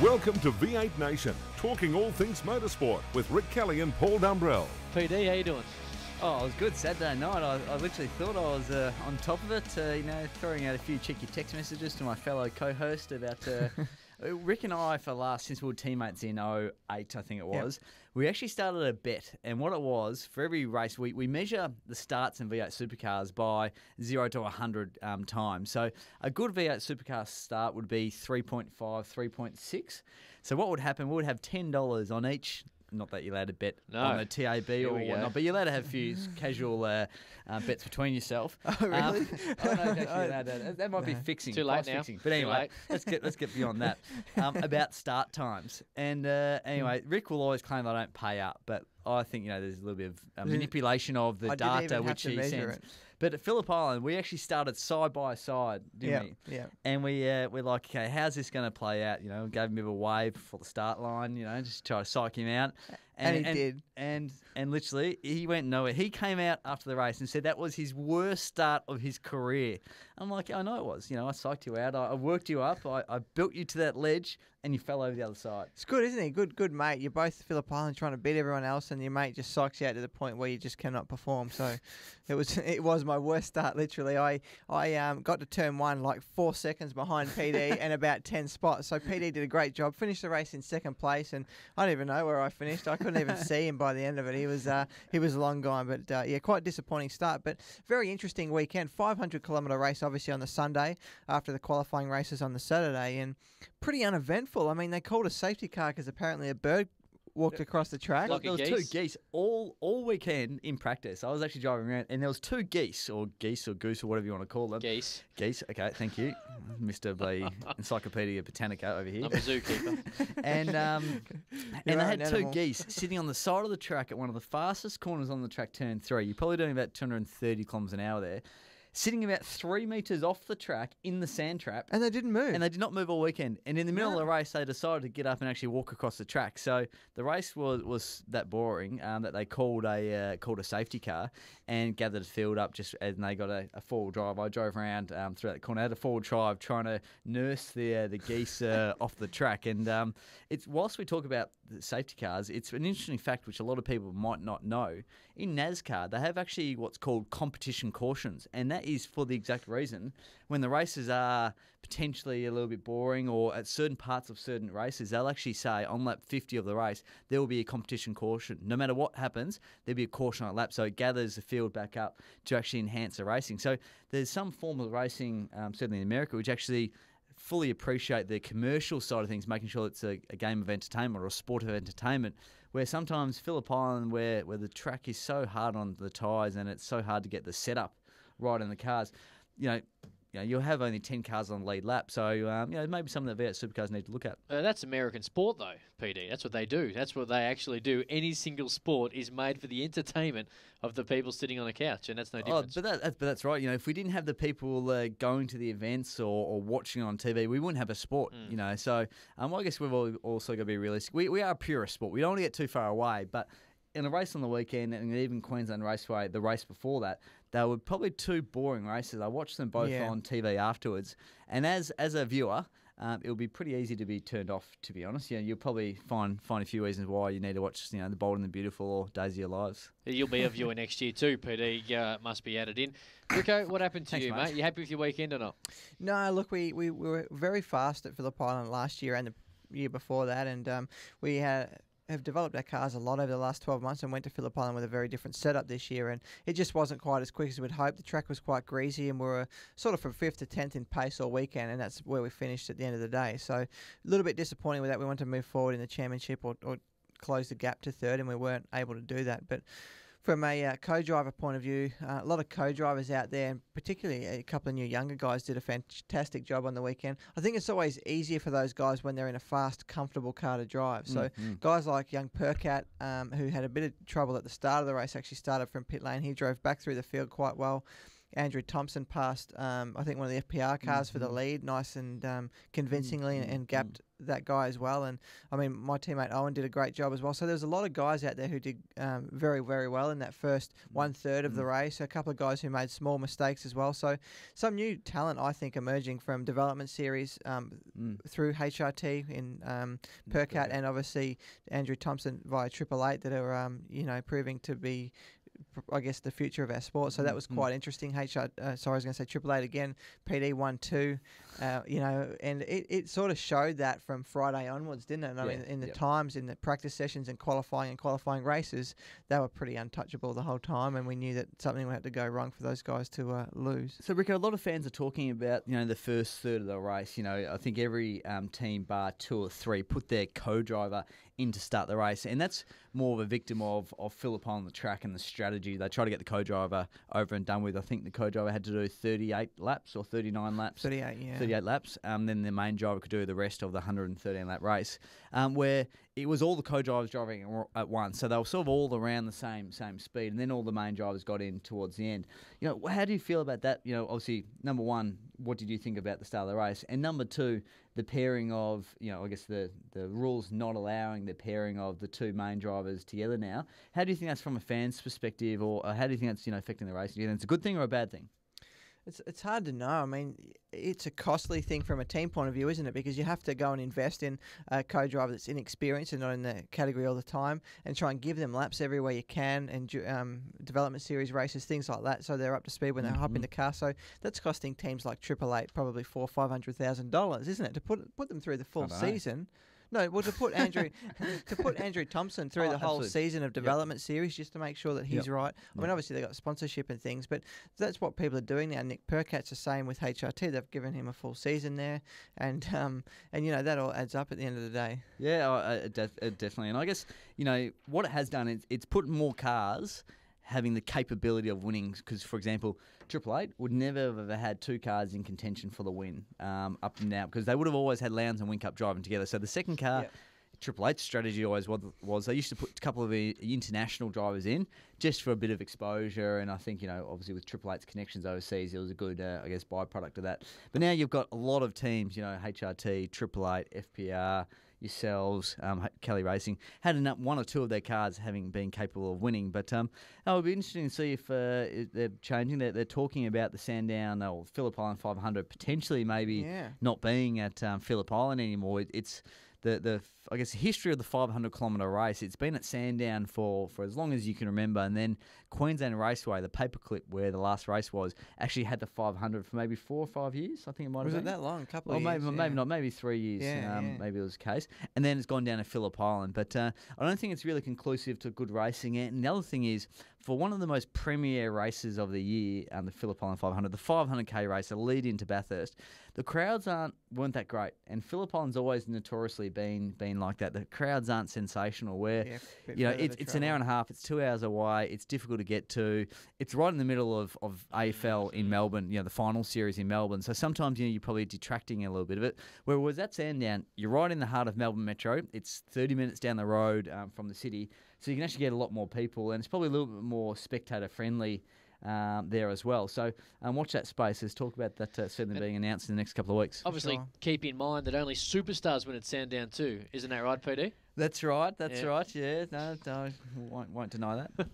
Welcome to V8 Nation, talking all things motorsport with Rick Kelly and Paul Dumbrell. PD, how you doing? Oh, it was good Saturday night. I literally thought I was on top of it, throwing out a few cheeky text messages to my fellow co-host about Rick and I, since we were teammates in 08, I think it was, we actually started a bet. And what it was, for every race, we measure the starts in V8 supercars by 0 to 100 times. So a good V8 supercar start would be 3.5, 3.6. So what would happen, we would have $10 on each. Not that you're allowed to bet on the TAB or whatnot, but you're allowed to have a few casual bets between yourself. Oh, really? That might be fixing. Too late now. Fixing. But anyway, let's get beyond that. About start times. And anyway, Rick will always claim I don't pay up, but I think there's a little bit of manipulation of the data which he sends. But at Phillip Island, we actually started side by side, didn't we? Yeah. And we're like, okay, how's this going to play out? We gave him a bit of a wave for the start line, just try to psych him out. And he did. And literally, he went nowhere. He came out after the race and said that was his worst start of his career. I'm like, I know it was. I psyched you out. I worked you up. I built you to that ledge, and you fell over the other side. It's good, isn't it? Good mate. You're both Phillip Island trying to beat everyone else, and your mate just psychs you out to the point where you just cannot perform. So it was my worst start, literally. I got to turn one like 4 seconds behind PD and about 10 spots. So PD did a great job. Finished the race in second place, and I don't even know where I finished. I couldn't even see him by the end of it. He was long gone, but quite disappointing start. But very interesting weekend. 500-kilometre race, obviously on the Sunday after the qualifying races on the Saturday, and pretty uneventful. I mean, they called a safety car because apparently a bird walked across the track. Like there was two geese all weekend in practice. I was actually driving around, and there was two geese or goose or whatever you want to call them. Geese. Okay, thank you, Mr. B. Encyclopedia Britannica over here. I'm a zookeeper. And they had two geese sitting on the side of the track at one of the fastest corners on the track, turn 3. You're probably doing about 230 kilometres an hour there. Sitting about 3 metres off the track in the sand trap. And they didn't move. And they did not move all weekend. And in the middle of the race, they decided to get up and actually walk across the track. So the race was that boring that they called a safety car and gathered the field up and they got a four-wheel drive. I drove around through that corner. I had a four-wheel drive trying to nurse the geese off the track. And whilst we talk about the safety cars, it's an interesting fact which a lot of people might not know. In NASCAR, they have actually what's called competition cautions. And that is for the exact reason when the races are potentially a little bit boring or at certain parts of certain races, they'll actually say on lap 50 of the race, there will be a competition caution. No matter what happens, there'll be a caution on a lap. So it gathers the field back up to actually enhance the racing. So there's some form of racing, certainly in America, which actually fully appreciate the commercial side of things, making sure it's a game of entertainment or a sport of entertainment, where sometimes Phillip Island, where the track is so hard on the tyres and it's so hard to get the setup right in the cars, you'll have only 10 cars on the lead lap. So, maybe some of the V8 supercars need to look at. That's American sport, though, PD. That's what they do. That's what they actually do. Any single sport is made for the entertainment of the people sitting on a couch, and that's no difference. But that's right. If we didn't have the people going to the events or watching on TV, we wouldn't have a sport, So, I guess we've also got to be realistic. We are a purist sport. We don't want to get too far away, but in a race on the weekend, and even Queensland Raceway, the race before that, they were probably two boring races. I watched them both on TV afterwards, and as a viewer, it'll be pretty easy to be turned off, to be honest. You'll probably find a few reasons why you need to watch, The Bold and the Beautiful or Days of Your Lives. You'll be a viewer next year too, PD. Must be added in. Rico, what happened to you, mate? You happy with your weekend or not? No, look, we were very fast at Phillip Island last year and the year before that, and we have developed our cars a lot over the last 12 months and went to Phillip Island with a very different setup this year, and it just wasn't quite as quick as we'd hoped. The track was quite greasy, and we were sort of from 5th to 10th in pace all weekend, and that's where we finished at the end of the day. So a little bit disappointing with that. We wanted to move forward in the championship or close the gap to third, and we weren't able to do that. But from a co-driver point of view, a lot of co-drivers out there, and particularly a couple of new younger guys, did a fantastic job on the weekend. I think it's always easier for those guys when they're in a fast, comfortable car to drive. So guys like young Percat, who had a bit of trouble at the start of the race, actually started from pit lane. He drove back through the field quite well. Andrew Thompson passed, I think, one of the FPR cars for the lead, nice and convincingly, and gapped that guy as well. And I mean, my teammate Owen did a great job as well. So there's a lot of guys out there who did very, very well in that first 1/3 of the race. A couple of guys who made small mistakes as well. So some new talent, I think, emerging from development series through HRT in Percat, and obviously Andrew Thompson via 888 that are proving to be, I guess, the future of our sport. So that was quite interesting. I was going to say 888 again. PD 1-2, and it sort of showed that from Friday onwards, didn't it? I mean, in the times, in the practice sessions and qualifying races, they were pretty untouchable the whole time, and we knew that something would have to go wrong for those guys to lose. So, Rico, a lot of fans are talking about, the first third of the race. I think every team, bar 2 or 3, put their co-driver in to start the race, and that's more of a victim of Phillip on the track and the strategy. They try to get the co-driver over and done with. I think the co-driver had to do 38 laps or 39 laps. 38, yeah. 38 laps. Then the main driver could do the rest of the 113 lap race, where it was all the co-drivers driving at once. So they were sort of all around the same speed, and then all the main drivers got in towards the end. How do you feel about that? Obviously, number one, what did you think about the start of the race? And number two, the pairing of, I guess the rules not allowing the pairing of the two main drivers together now. How do you think that's from a fan's perspective, or how do you think that's, affecting the race? Do you think it's a good thing or a bad thing? It's hard to know. I mean, it's a costly thing from a team point of view, isn't it? Because you have to go and invest in a co-driver that's inexperienced and not in the category all the time, and try and give them laps everywhere you can, and development series races, things like that, so they're up to speed when they hop in the car. So that's costing teams like 888 probably $400,000-$500,000, isn't it, to put them through the full season? No, well, to put Andrew Thompson through the whole season of development series, just to make sure that he's right. I mean, obviously they got sponsorship and things, but that's what people are doing now. Nick Percat's the same with HRT. They've given him a full season there, and that all adds up at the end of the day. Yeah, definitely. And I guess what it has done is it's put more cars having the capability of winning, because, for example, 888 would never have ever had 2 cars in contention for the win up and down, because they would have always had Lowndes and Whincup driving together. So the second car, 888's strategy always was they used to put a couple of international drivers in just for a bit of exposure, and I think, obviously with 888's connections overseas, it was a good, byproduct of that. But now you've got a lot of teams, HRT, 888, FPR, yourselves, Kelly Racing, had one or two of their cars having been capable of winning. But it would be interesting to see if they're changing. They're talking about the Sandown or Phillip Island 500 potentially maybe not being at Phillip Island anymore. It's the I guess the history of the 500-kilometre race. It's been at Sandown for as long as you can remember, and then Queensland Raceway, the paperclip where the last race was, actually had the 500 for maybe 4 or 5 years. I think it might have been. Was it that long? A couple of years? Maybe not. Maybe 3 years. Maybe it was the case. And then it's gone down to Phillip Island. But I don't think it's really conclusive to good racing. And the other thing is, for one of the most premier races of the year, the Phillip Island 500, the 500k race, a lead into Bathurst, the crowds weren't that great. And Phillip Island's always notoriously been like that. The crowds aren't sensational. Where it's an hour and a half, it's 2 hours away, it's difficult to get to. It's right in the middle of AFL in Melbourne, the final series in Melbourne. So sometimes you're probably detracting a little bit of it. Whereas at Sandown, you're right in the heart of Melbourne Metro. It's 30 minutes down the road from the city, so you can actually get a lot more people, and it's probably a little bit more spectator friendly there as well. So watch that space. There's talk about that certainly being announced in the next couple of weeks. Obviously, keep in mind that only superstars win at Sandown too. Isn't that right, PD? That's right. Right. Yeah. No, won't deny that.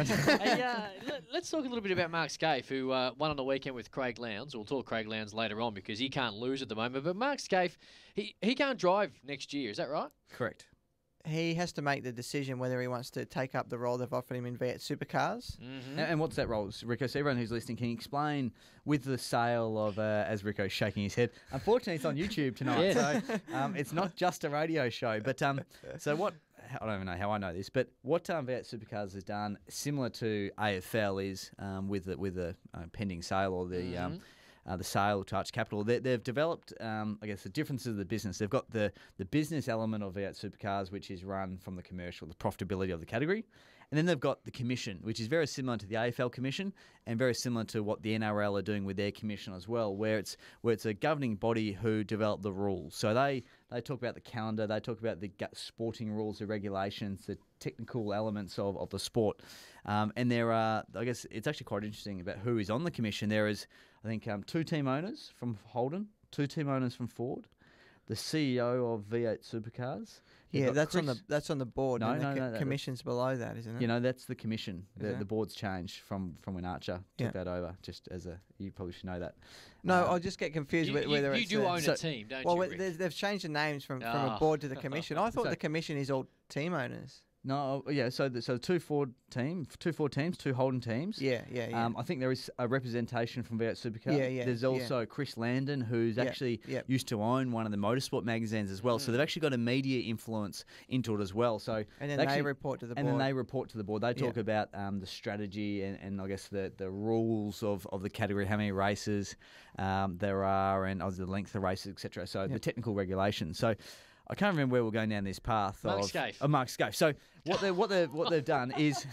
Hey, let's talk a little bit about Mark Scaife, who won on the weekend with Craig Lowndes. We'll talk Craig Lowndes later on because he can't lose at the moment. But Mark Scaife, he can't drive next year. Is that right? Correct. He has to make the decision whether he wants to take up the role they've offered him in V8 Supercars. Mm-hmm. And what's that role, Rico? So everyone who's listening, can you explain with the sale of, as Rico's shaking his head, unfortunately it's on YouTube tonight, so it's not just a radio show. But so what, I don't even know how I know this, but what V8 Supercars has done, similar to AFL, is with the pending sale or the sale to Arch Capital, they've developed, I guess, the differences of the business. They've got the business element of V8 Supercars, which is run from the commercial, the profitability of the category. And then they've got the commission, which is very similar to the AFL commission and very similar to what the NRL are doing with their commission as well, where it's a governing body who develop the rules. So they talk about the calendar, they talk about the sporting rules, the regulations, the technical elements of the sport. And there are, I guess it's actually quite interesting about who is on the commission. There is, I think, 2 team owners from Holden, 2 team owners from Ford, the CEO of V8 Supercars. Yeah, that's on the board. No, and no, the commission's below that, isn't it? You know, that's the commission. Is it? The board's changed from when Archer took that over. Just as you probably should know that. No, I just get confused whether you it's do own a team, don't well, you, Rick? they've changed the names from a board to the commission. I thought the commission is all team owners. No, yeah. So 2 Ford teams, 2 Holden teams. Yeah. I think there is a representation from V8 Supercar. Yeah. There's also Chris Landon, who's actually used to own one of the motorsport magazines as well. So they've actually got a media influence into it as well. So and then they report to the board. And then they report to the board. They talk about the strategy and I guess the rules of the category, how many races there are, and the length of races, etc. So the technical regulations. So I can't remember where we're going down this path. Mark Scaife. Mark Scaife. So what they've done is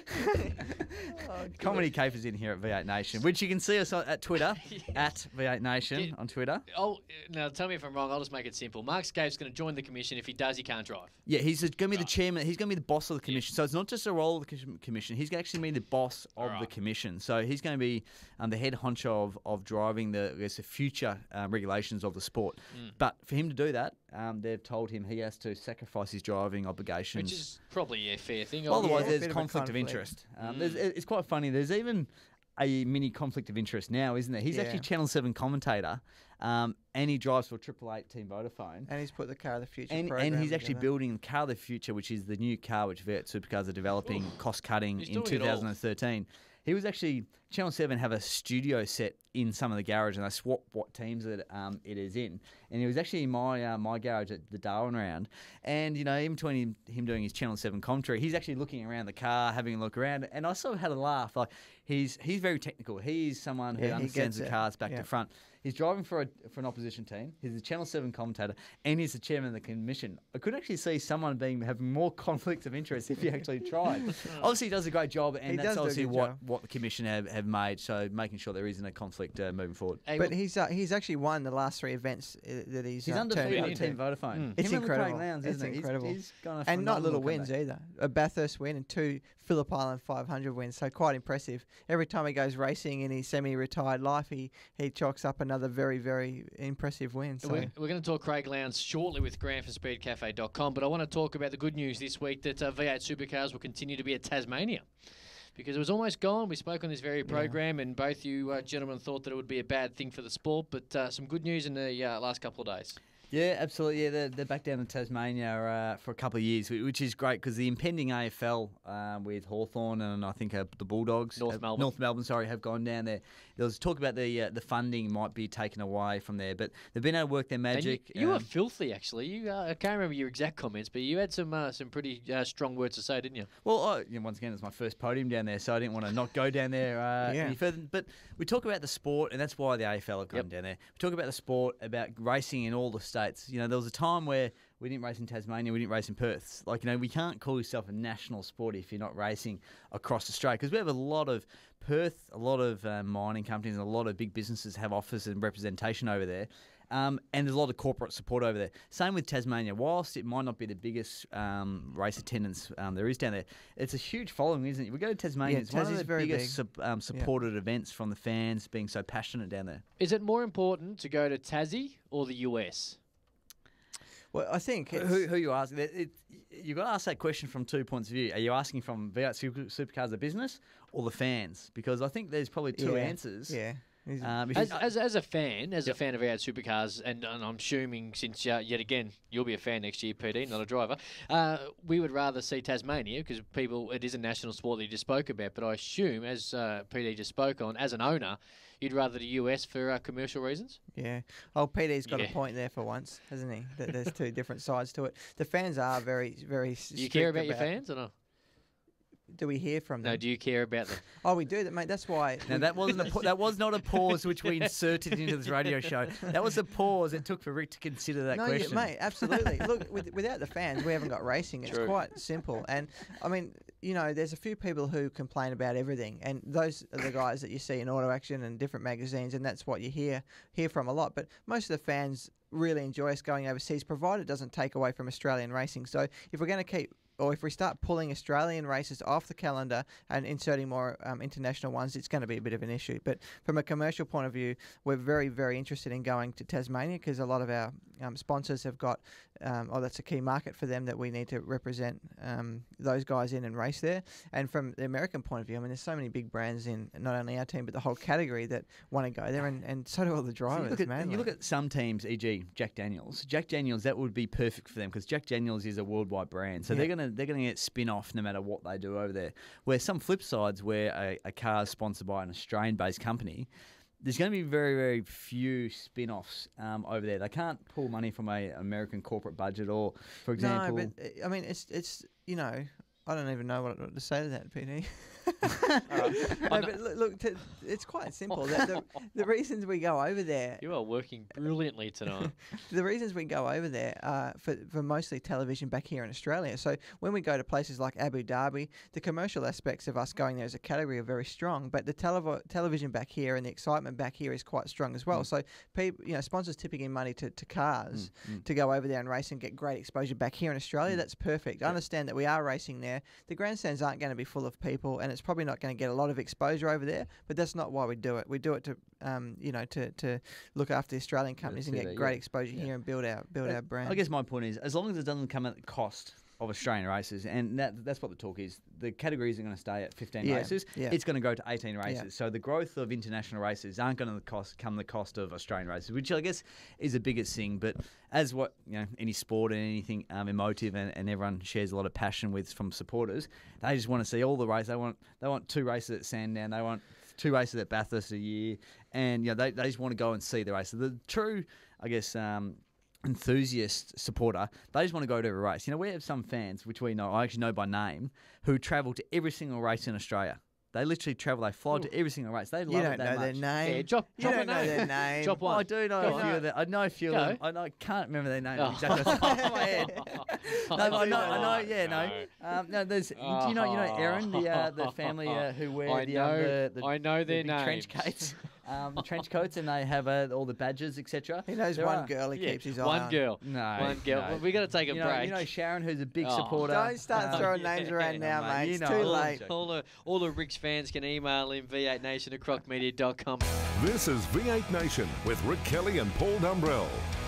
Comedy Cape is in here at V8 Nation, which you can see us at Twitter at V8 Nation on Twitter. Oh, now tell me if I'm wrong. I'll just make it simple. Mark Scaife's going to join the commission. If he does, he can't drive. Yeah, he's going to be the chairman. He's going to be the boss of the commission. So it's not just a role of the commission. He's actually going to be the boss of the commission. So he's going to be the head honcho of driving the future regulations of the sport. But for him to do that, they've told him he has to sacrifice his driving obligations. Which is probably a fair thing. Otherwise, there's conflict of interest. It's quite funny. There's even a mini conflict of interest now, isn't there? He's actually Channel 7 commentator, and he drives for 888 Team Vodafone. And he's put the Car of the Future program and he's actually building the Car of the Future, which is the new car which V8 Supercars are developing, cost-cutting in 2013. He was actually, Channel 7 have a studio set in some of the garage, and they swap what teams that it is in. And he was actually in my garage at the Darwin round. And, in between him doing his Channel 7 commentary, he's actually looking around the car, having a look around. And I sort of had a laugh. Like, he's very technical. He's someone who understands the cars back to front. He's driving for an opposition team. He's a Channel 7 commentator, and he's the chairman of the commission. I could actually see someone having more conflicts of interest if he actually tried. Obviously, he does a great job, and that's obviously what the commission have made. So making sure there isn't a conflict moving forward. But he's actually won the last 3 events that he's undefeated on Team Vodafone. It's incredible. It's incredible. He's and not little wins either. A Bathurst win and 2 Phillip Island 500 wins. So quite impressive. Every time he goes racing in his semi-retired life, he chalks up another very, very impressive win. So. We're going to talk Craig Lowndes shortly with GrandForSpeedCafe.com, but I want to talk about the good news this week that V8 Supercars will continue to be at Tasmania. Because it was almost gone. We spoke on this very program, and both you gentlemen thought that it would be a bad thing for the sport, but some good news in the last couple of days. Yeah, absolutely. Yeah, they're back down in Tasmania for a couple of years, which is great because the impending AFL with Hawthorn and I think the Bulldogs, North Melbourne, have gone down there. There was talk about the funding might be taken away from there, but they've been able to work their magic. You were filthy, actually. I can't remember your exact comments, but you had some pretty strong words to say, didn't you? Well, once again, it's my first podium down there, so I didn't want to not go down there any further. But we talk about the sport, and that's why the AFL have gone down there. We talk about the sport, about racing in all the states. There was a time where we didn't race in Tasmania, we didn't race in Perth. We can't call yourself a national sport if you're not racing across Australia, because we have a lot of Perth, a lot of mining companies, and a lot of big businesses have offices and representation over there. And there's a lot of corporate support over there. Same with Tasmania. Whilst it might not be the biggest race attendance there is down there, it's a huge following, isn't it? We go to Tasmania, it's one of the biggest supported events from the fans being so passionate down there. Is it more important to go to Tassie or the US? Well, I think who you ask. You've got to ask that question from 2 points of view. Are you asking from V8 Supercars, a business, or the fans? Because I think there's probably two answers. Yeah. As a fan of V8 Supercars, and I'm assuming since yet again you'll be a fan next year, PD, not a driver, we would rather see Tasmania because it is a national sport that you just spoke about. But I assume, as PD just spoke on, as an owner, you'd rather the US for commercial reasons. Yeah. Oh, PD's got a point there for once, hasn't he? That there's two different sides to it. The fans are very, very. Do you care about your fans or not? do we hear from them? No, do you care about them? Oh, we do, mate. That's why. Now that wasn't that was not a pause which we inserted into this radio show. That was a pause it took for Rick to consider that No, question. yeah, mate, absolutely. Look, without the fans, we haven't got racing. It's True. quite simple. And I mean, there's a few people who complain about everything, and those are the guys that you see in Auto Action and different magazines, and that's what you hear from a lot. But most of the fans really enjoy us going overseas, provided it doesn't take away from Australian racing. So if we're going to keep, or if we start pulling Australian races off the calendar and inserting more international ones, it's going to be a bit of an issue. But from a commercial point of view, we're very, very interested in going to Tasmania because a lot of our sponsors have got, that's a key market for them that we need to represent those guys in and race there. And from the American point of view, I mean, there's so many big brands in not only our team, but the whole category that want to go there, and so do all the drivers, man. You look at some teams, e.g. Jack Daniels. Jack Daniels, that would be perfect for them because Jack Daniels is a worldwide brand. So they're gonna get spin-off no matter what they do over there. Where some flip sides where a car is sponsored by an Australian-based company, there's going to be very, very few spin-offs over there. They can't pull money from an American corporate budget or, for example... No, but I mean, it's I don't even know what to say to that, PD. No, but look, it's quite simple. The reasons we go over there... You are working brilliantly tonight. The reasons we go over there are for mostly television back here in Australia. So when we go to places like Abu Dhabi, the commercial aspects of us going there as a category are very strong, but the television back here and the excitement back here is quite strong as well. So sponsors tipping in money to cars to go over there and race and get great exposure back here in Australia, that's perfect. I understand that we are racing there. The grandstands aren't going to be full of people, and it's probably not going to get a lot of exposure over there, but that's not why we do it. We do it to to look after the Australian companies and get great exposure here and build our brand. I guess my point is, as long as it doesn't come at the cost of Australian races, and that's what the talk is. The category isn't going to stay at 15 races. Yeah. It's going to go to 18 races. Yeah. So the growth of international races aren't going to come the cost of Australian races, which I guess is the biggest thing. But as any sport and anything emotive and everyone shares a lot of passion with from supporters, they just want to see all the races. They want 2 races at Sandown. They want 2 races at Bathurst a year, and they just want to go and see the races. The true, I guess, enthusiast supporter, they just want to go to a race. We have some fans, which I actually know by name, who travel to every single race in Australia. They literally travel, they fly to every single race. They love it that much. You don't know their name. Yeah, drop you don't a know name. their name. Drop one. Well, I do know a few of them. I know a few of them. I can't remember their names exactly off the top of my head. No, but I know. Yeah, no. No, there's. Do you know Aaron, the family who wear I know their big trench names. coats. Trench coats, and they have all the badges, etc. He knows one girl he keeps his eye on. One girl. No. One girl. No. Well, we got to take a break. You know Sharon, who's a big supporter. Don't start throwing names around now, mate. It's too late. All the Rick's fans can email him v8nation@crocmedia.com. This is V8 Nation with Rick Kelly and Paul Dumbrell.